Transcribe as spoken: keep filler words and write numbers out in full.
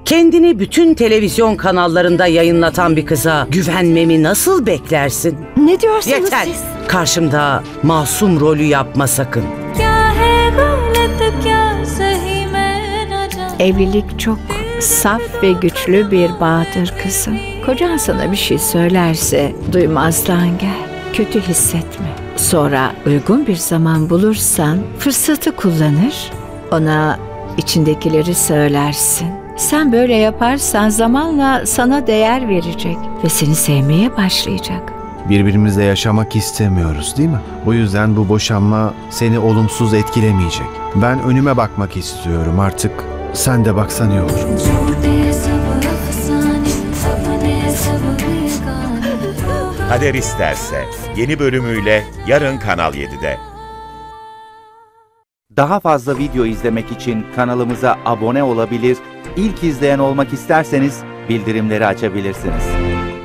Kendini bütün televizyon kanallarında yayınlatan bir kıza güvenmemi nasıl beklersin? Ne diyorsunuz Yeter. siz? Karşımda masum rolü yapma sakın. Evlilik çok saf ve güçlü bir bağdır kızım. Kocan sana bir şey söylerse duymazdan gel. Kötü hissetme. Sonra uygun bir zaman bulursan fırsatı kullanır, ona içindekileri söylersin. Sen böyle yaparsan zamanla sana değer verecek ve seni sevmeye başlayacak. Birbirimizle yaşamak istemiyoruz, değil mi? O yüzden bu boşanma seni olumsuz etkilemeyecek. Ben önüme bakmak istiyorum artık. Sen de baksan iyi olur. Kader İsterse yeni bölümüyle yarın Kanal yedide. Daha fazla video izlemek için kanalımıza abone olabilir, ilk izleyen olmak isterseniz bildirimleri açabilirsiniz.